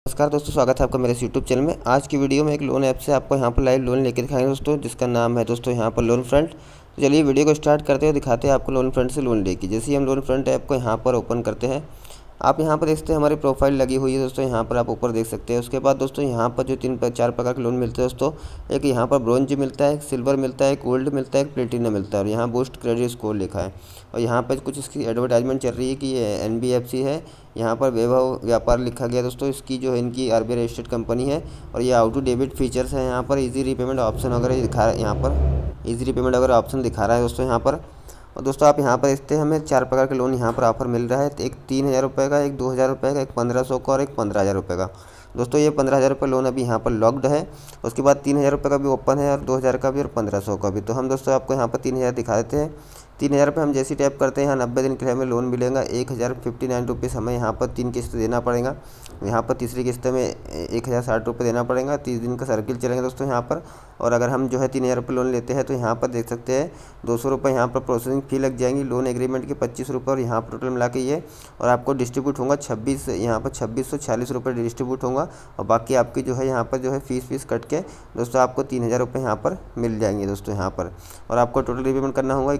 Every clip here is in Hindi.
नमस्कार दोस्तों, स्वागत है आपका मेरे यूट्यूब चैनल में। आज की वीडियो में एक लोन ऐप से आपको यहाँ पर लाइव लोन लेके दिखाएंगे दोस्तों, जिसका नाम है दोस्तों यहाँ पर लोन फ्रंट। तो चलिए वीडियो को स्टार्ट करते हैं, दिखाते हैं आपको लोन फ्रंट से लोन लेके। जैसे ही हम लोन फ्रंट ऐप को यहाँ पर ओपन करते हैं, आप यहाँ पर देखते हैं हमारी प्रोफाइल लगी हुई है दोस्तों। यहाँ पर आप ऊपर देख सकते हैं। उसके बाद दोस्तों यहाँ पर जो 3-4 प्रकार के लोन मिलते हैं दोस्तों, एक यहाँ पर ब्रोंज मिलता है, एक सिल्वर मिलता है, एक गोल्ड मिलता है, एक प्लेटिनम मिलता है, और यहाँ बूस्ट क्रेडिट स्कोर लिखा है। और यहाँ पर कुछ इसकी एडवर्टाइजमेंट चल रही है कि ये NBFC है। यहाँ पर वैभव व्यापार लिखा गया दोस्तों। इसकी जो है इनकी RBI रजिस्टर्ड कंपनी है, और ये ऑटो डेबिट फीचर्स हैं। यहाँ पर ईजी रीपेमेंट ऑप्शन वगैरह दिखा रहा है, यहाँ पर ईजी रीपेमेंट वगैरह ऑप्शन दिखा रहा है दोस्तों यहाँ पर। और दोस्तों आप यहाँ पर देखते हैं हमें 4 प्रकार के लोन यहाँ पर ऑफर मिल रहा है। एक 3,000 रुपये का, एक 2,000 रुपये का, एक 1,500 का और एक 15,000 रुपये का। दोस्तों ये 15,000 रुपये लोन अभी यहाँ पर लॉक्ड है। उसके बाद 3,000 रुपये का भी ओपन है, और 2,000 का भी, और 1,500 का भी। तो हम दोस्तों आपको यहाँ पर 3,000 दिखा देते हैं। 3,000 रुपये हम जैसे टैप करते हैं, यहाँ 90 दिन के लिए हमें लोन मिलेगा। 1,059 रुपीज़ हमें यहाँ पर 3 किस्त देना पड़ेगा। यहाँ पर तीसरी किस्त में 1,060 रुपये देना पड़ेगा। 30 दिन का सर्किल चलेंगे दोस्तों यहाँ पर। और अगर हम जो है 3,000 रुपये लोन लेते हैं, तो यहाँ पर देख सकते हैं 200 रुपये यहाँ पर प्रोसेसिंग फ़ी लग जाएंगी। लोन एग्रीमेंट के 25 रुपये, और यहाँ पर टोटल मिला के ये, और आपको डिस्ट्रीब्यूट होगा 26, यहाँ पर 2,640 रुपये डिस्ट्रीब्यूट होगा। और बाकी आपकी जो है यहाँ पर जो है फीस कट के दोस्तों आपको 3,000 रुपये यहाँ पर मिल जाएंगे दोस्तों यहाँ पर। और आपको टोटल रीपेमेंट करना होगा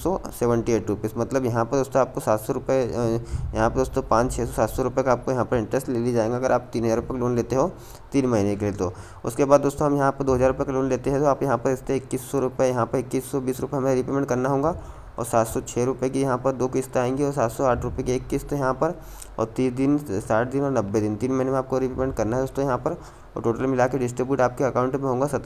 3,178 रुपीज़। मतलब यहाँ पर दोस्तों आपको 700 रुपये, यहाँ पर दोस्तों 500-600-700 रुपये का आपको यहाँ पर इंटरेस्ट ले लिया जाएगा, अगर आप 3,000 रुपये का लोन लेते हो 3 महीने के लिए। तो उसके बाद दोस्तों हम यहाँ पर 2,000 रुपये का लोन लेते हैं, तो आप यहाँ पर इससे 2,100 रुपये, यहाँ पर 2,120 रुपये हमें रीपेमेंट करना होगा। और 706 रुपये की यहाँ पर 2 किस्त आएंगी, और 708 रुपये की 1 किस्त यहाँ पर। और 30 दिन, 60 दिन और 90 दिन, 3 महीने में आपको रीपेमेंट करना है दोस्तों यहाँ पर। और टोटल मिला के डिस्ट्रीब्यूट आपके अकाउंट में होगा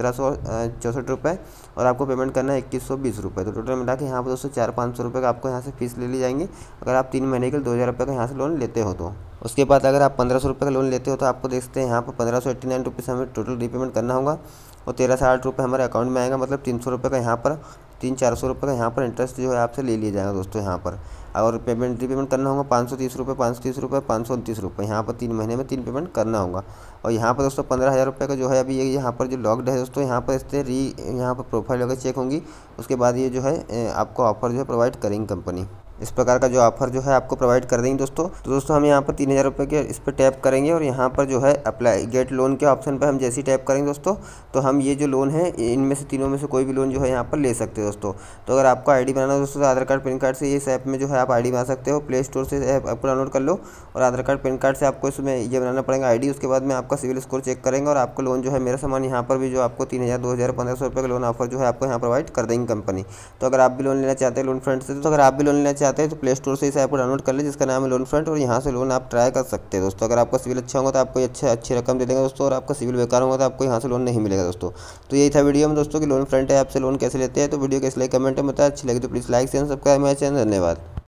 1,764 रुपये, और आपको पेमेंट करना है 2,120 रुपये। तो टोटल मिला के यहाँ पर दोस्तों 400-500 रुपये का आपको यहाँ से फीस ले ली जाएंगी, अगर आप 3 महीने के लिए 2,000 रुपये का यहाँ से लोन लेते हो तो। उसके बाद अगर आप 1,500 रुपये का लोन लेते हो, तो आपको देखते हैं यहाँ पर 1,589 रुपीज़ हमें टोटल रीपेमेंट करना होगा। और 1,360 रुपये हमारे अकाउंट में आएगा, मतलब 300 रुपये का यहाँ पर, 300-400 रुपये का यहाँ पर इंटरेस्ट जो है आपसे ले लिया जाएगा दोस्तों यहाँ पर। और रीपेमेंट करना होगा 530 रुपये, 530 रुपये, 529 रुपये, यहाँ पर 3 महीने में 3 पेमेंट करना होगा। और यहाँ पर दोस्तों 15,000 रुपये का जो है अभी ये यहाँ पर जो लॉक्ड है दोस्तों, यहाँ पर इससे यहाँ पर प्रोफाइल वगैरह चेक होंगी। उसके बाद ये जो है आपको ऑफर जो है प्रोवाइड करेंगी कंपनी। इस प्रकार का जो ऑफर जो है आपको प्रोवाइड कर देंगे दोस्तों। तो दोस्तों हम यहाँ पर 3,000 रुपये के इस पर टैप करेंगे, और यहाँ पर जो है अप्लाई गेट लोन के ऑप्शन पर हम जैसे ही टैप करेंगे दोस्तों, तो हम ये जो लोन है इनमें से तीनों में से कोई भी लोन जो है यहाँ पर ले सकते हैं दोस्तों। तो अगर आपको ID बनाना है दोस्तों, तो आधार कार्ड पैन कार्ड से इस ऐप में जो है आप ID बना सकते हो। प्ले स्टोर से ऐप को डाउनलोड कर लो, और आधार कार्ड पैन कार्ड से आपको इसमें ये बनाना पड़ेगा ID। उसके बाद में आपका सिविल स्कोर चेक करेंगे, और आपको लोन जो है मेरा सामान यहाँ पर भी जो आपको 3,000, 2,000, 1,500 रुपये का लोन ऑफर जो है आपको यहाँ प्रोवाइड कर देंगे कंपनी। तो अगर आप भी लोन लेना चाहते हैं लोन फ्रंट से, तो अगर आप भी लोन लेना चाहते हैं तो प्ले स्टोर से इस ऐप को डाउनलोड कर ले, जिसका नाम है लोन फ्रंट, और यहाँ से लोन आप ट्राई कर सकते हैं दोस्तों। अगर आपका सिविल अच्छा होगा तो आपको अच्छी रकम दे देंगे दोस्तों, और आपका सिविल बेकार होगा तो आपको यहाँ से लोन नहीं मिलेगा दोस्तों। तो यही था वीडियो में दोस्तों कि लोन फ्रंट ऐप से लोन कैसे लेते हैं। तो वीडियो कैसे लगे कमेंट में बताएं। अच्छी लगी तो प्लीज़ लाइक शेयर सब्सक्राइब मेरा चैनल। धन्यवाद।